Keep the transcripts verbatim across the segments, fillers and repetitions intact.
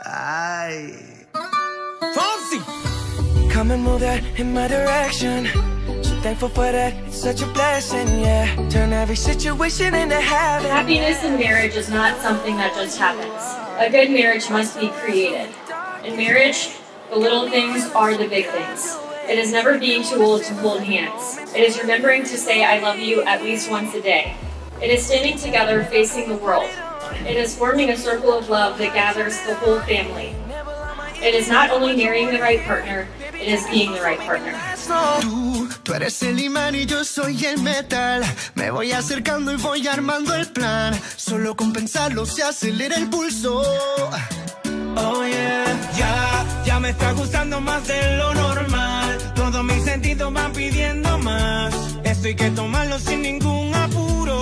Ay. Fonzie! Come and move that in my direction. So thankful for that, it's such a blessing, yeah. Turn every situation into heaven. Happiness in marriage is not something that just happens. A good marriage must be created. In marriage, the little things are the big things. It is never being too old to hold hands. It is remembering to say I love you at least once a day. It is standing together facing the world. It is forming a circle of love that gathers the whole family. It is not only marrying the right partner, it is being the right partner. Tú, tú eres el imán y yo soy el metal. Me voy acercando y voy armando el plan. Solo con pensarlo se acelera el pulso. Oh yeah, ya, ya me está gustando más de lo normal. Todos mis sentidos van pidiendo más. Esto hay que tomarlo sin ningún apuro.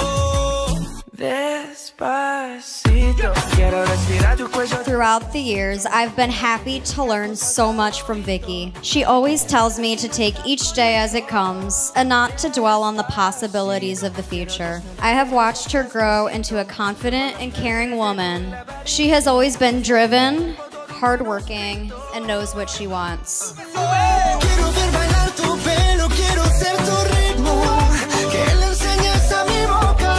Despacito, quiero respirar tu cuello. Throughout the years, I've been happy to learn so much from Vicky. She always tells me to take each day as it comes and not to dwell on the possibilities of the future. I have watched her grow into a confident and caring woman. She has always been driven, hardworking, and knows what she wants. Quiero ver bailar tu pelo, quiero ser tu ritmo. Que le enseñes a mi boca.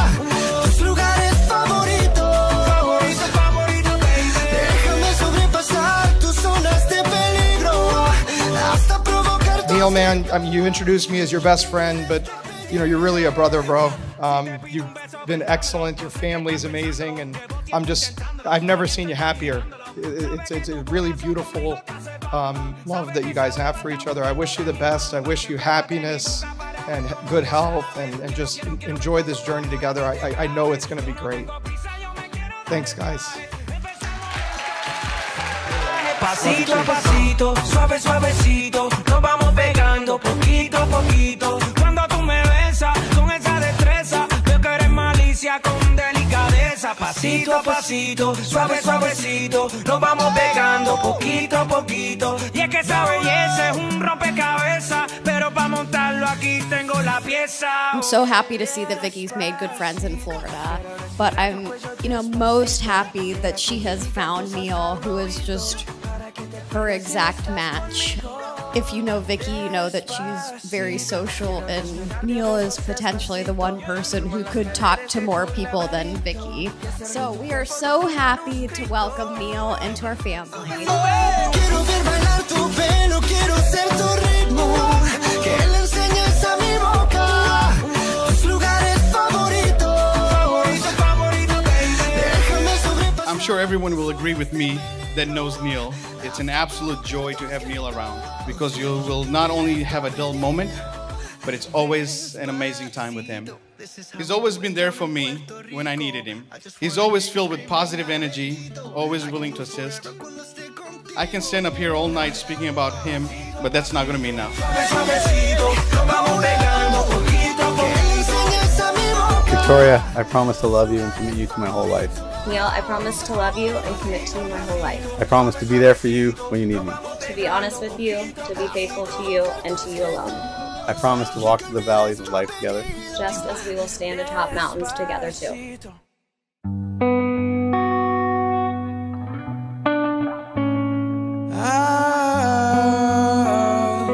Neil, man, I mean, you introduced me as your best friend, but you know, you're really a brother, bro. Um, you've been excellent. Your family's amazing, and I'm just, I've never seen you happier. It's, it's a really beautiful um, love that you guys have for each other. I wish you the best. I wish you happiness and good health, and, and just enjoy this journey together. I, I, I know it's going to be great. Thanks, guys. Pasito a pasito, suave suavecito, nos vamos pegando poquito a poquito. Cuando tú me besas con esa destreza, veo que eres malicia con delicadeza. Pasito a pasito, suave suavecito, nos vamos pegando poquito a poquito. Y es que esa belleza es un rompecabezas, pero para montarlo aquí tengo la pieza. I'm so happy to see that Vicky's made good friends in Florida, but I'm, you know, most happy that she has found Neil, who is just her exact match. If you know Vicky, you know that she's very social, and Neil is potentially the one person who could talk to more people than Vicky. So we are so happy to welcome Neil into our family. Quiero ver bailar tu pelo, quiero ser tu ritmo. Que le enseñes a mi boca tus lugares favoritos. Favorito, favorito, baby. Déjame sobrepasar. I'm sure everyone will agree with me that knows Neil. It's an absolute joy to have Neil around, because you will not only have a dull moment, but it's always an amazing time with him. He's always been there for me when I needed him. He's always filled with positive energy, always willing to assist. I can stand up here all night speaking about him, but that's not going to be enough. Victoria, I promise to love you and commit you to my whole life. Neil, I promise to love you and commit to you my whole life. I promise to be there for you when you need me. To be honest with you, to be faithful to you, and to you alone. I promise to walk through the valleys of life together. Just as we will stand atop mountains together too. Ah,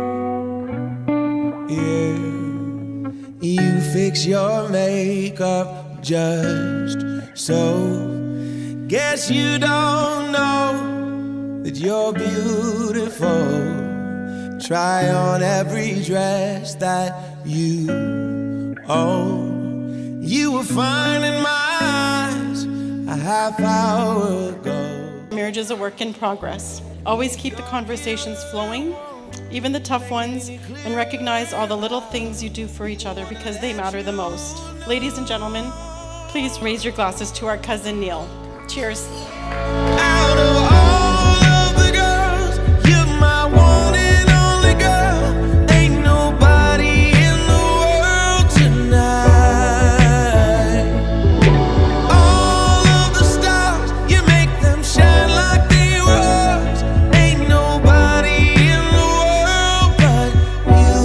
yeah. You fix your makeup just so. Guess you don't know that you're beautiful. Try on every dress that you own. You were fine in my eyes a half hour ago. Marriage is a work in progress. Always keep the conversations flowing, even the tough ones, and recognize all the little things you do for each other because they matter the most. Ladies and gentlemen, please raise your glasses to our cousin Neil. Cheers. Out of all of the girls, you're my one and only girl. Ain't nobody in the world tonight. All of the stars, you make them shine like they were. Ain't nobody in the world but you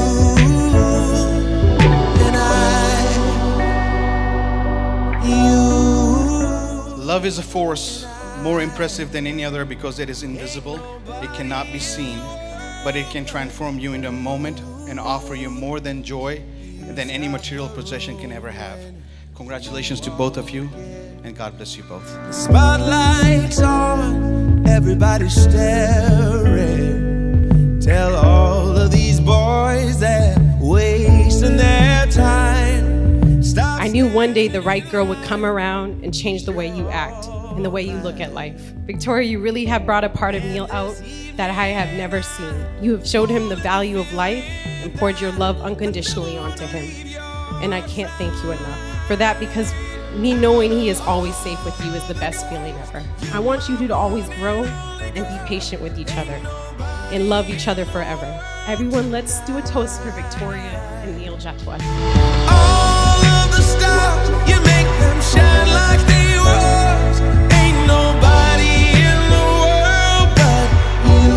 and I. You. Love is a force more impressive than any other because it is invisible. It cannot be seen, but it can transform you into a moment and offer you more than joy than any material possession can ever have. Congratulations to both of you, and God bless you both. Spotlights on, everybody staring. Tell all of these boys that wasting their time. Stop. I knew one day the right girl would come around and change the way you act and the way you look at life. Victoria, you really have brought a part of Neil out that I have never seen. You have showed him the value of life and poured your love unconditionally onto him. And I can't thank you enough for that, because me knowing he is always safe with you is the best feeling ever. I want you two to always grow and be patient with each other and love each other forever. Everyone, let's do a toast for Victoria and Neil Jatois. All of the stars, you make them shine like they was. Ain't nobody in the world but you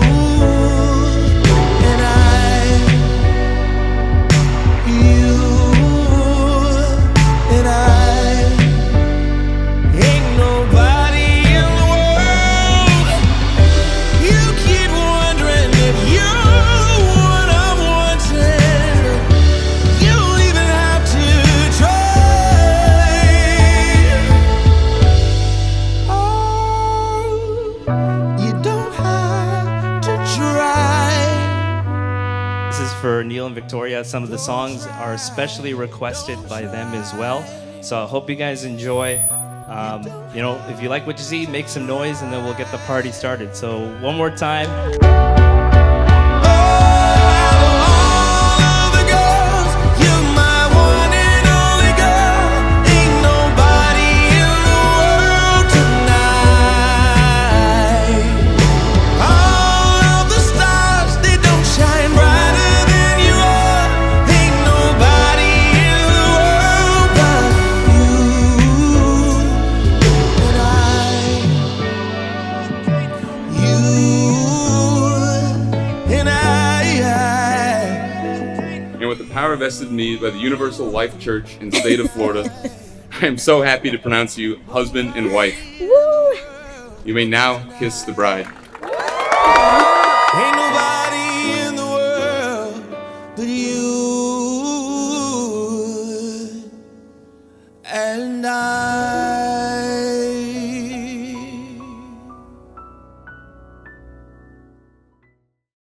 and I. You and I. Ain't nobody in the world. You keep wondering if you're the one I'm wanting. You don't even have to try. Oh, you don't have to try. This is for Neil and Victoria. Some of the songs are especially requested by them as well. So I hope you guys enjoy. Um, you know, if you like what you see, make some noise and then we'll get the party started. So one more time. With the power vested in me by the Universal Life Church in the state of Florida, I am so happy to pronounce you husband and wife. Woo! You may now kiss the bride.